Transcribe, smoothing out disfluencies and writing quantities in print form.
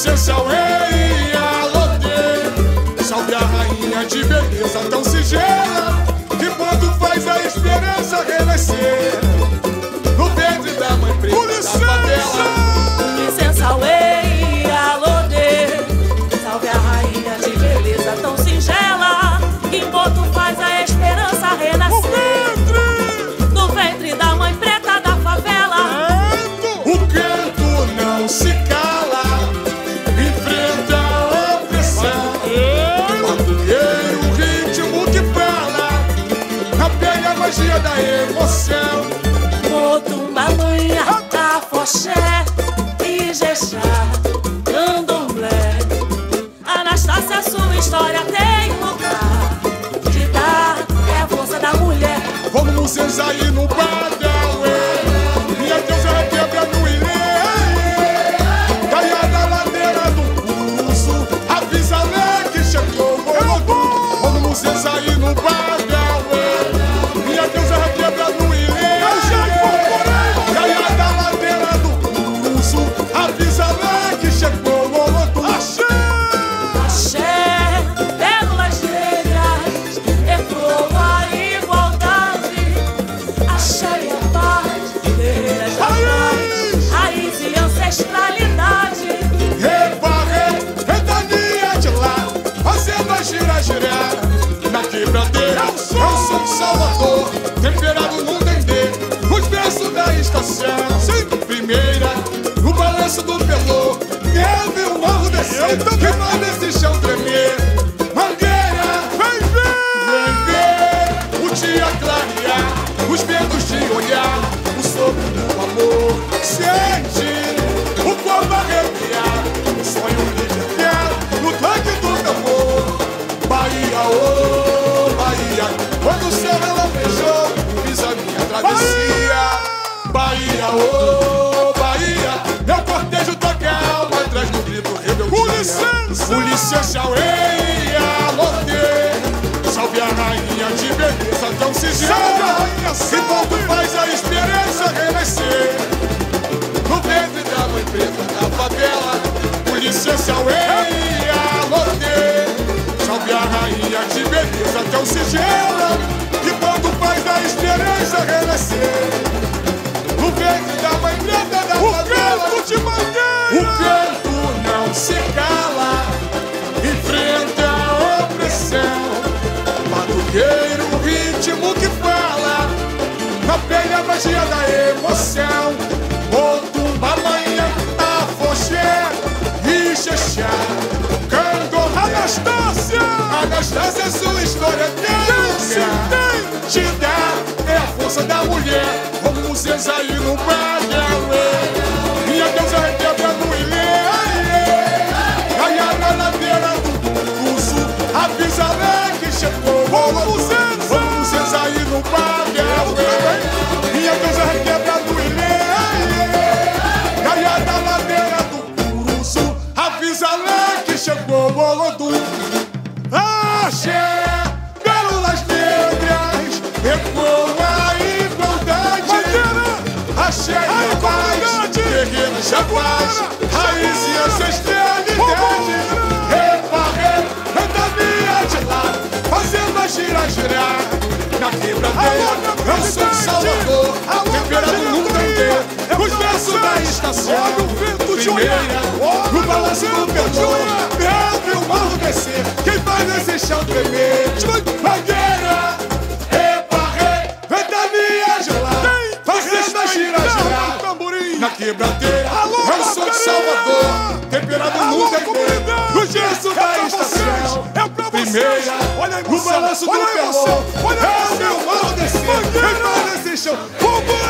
licença, rei, alô, salve a rainha de beleza tão singela, que quando faz a esperança renascer no ventre da mãe preta da favela. Licença, rei, alô, salve a rainha de beleza tão singela, que enquanto faz a esperança renascer no ventre da mãe preta da favela. O canto não se cala, enfrenta a opressão. Batuqueiro, o ritmo que fala, apega a magia da emoção. Motumba, manha, afoxé, Ijexá, candomblé. Anastácia, sua história tem lugar de dar, é a força da mulher. Vamos vocês aí no Badauê, minha deusa requebra no Ilê. Caia na ladeira do pulso, avisa Lê que chegou o Olodum. Vamos vocês aí no Badauê, minha deusa requebra no Ilê. Caia na ladeira do pulso, avisa Lê que chegou o Olodum. Axé, pérolas negras, ecoa a igualdade. Axé e a paz, guerreiras da paz, raiz e ancestralidade. Ventania de lá, fazendo a girar na quebradeira. Eu sou de Salvador, temperado no dendê, os versos da estação. Primeira, no balanço do pelô, eu vi o morro descer, que faz esse chão tremer. Mangueira, vem ver o dia clarear, os ventos de olhar, o sopro do amor. Sente o corpo arrepiar, o sonho libertar, no toque do tambor. Bahia, oh Bahia, quando o céu ela fechou, fiz a minha travessia. Bahia, oh Bahia, meu cortejo toca a alma atrás do grito rebeldia. Polícia, rei, alô, salve a rainha de beleza tão singela, que quando faz a esperança renascer no ventre da mãe preta da favela. Polícia, rei, alô, salve a rainha de beleza tão singela, que quando faz a esperança renascer no ventre da mãe preta da favela. O canto não se cala, enfrenta a opressão. Batuqueiro, o ritmo que fala, apega a magia da emoção. Motumba, manha, afoxé, Ijexá, candomblé. Anastácia, sua história tem lugar te dá, é a força da mulher. Vamos vocês aí no Badauê, minha deusa requebra no Ilê. Caia na ladeira do pulso, avisa Lê que chegou. Vamos vocês aí no Badauê, minha deusa requebra no Ilê. Caia na ladeira do pulso, avisa Lê que chegou o Olodum. Axé, pérolas negras, ecoa a igualdade. Axé e a paz, guerreiros da paz, raiz e ancestralidade. Ventania de lá, fazendo a girar na quebradeira. Eu sou de Salvador, temperado no dendê, os versos da estação. Primeira, no balanço do pelô, eu vi o morro descer, quem faz esse chão tremer. Mangueira, ventania de lá, fazendo a girar na quebradeira. Eu sou de Salvador, temperado no dendê, os versos da estação. Primeira, no balanço do pelô, eu vi o morro descer, quem faz esse chão.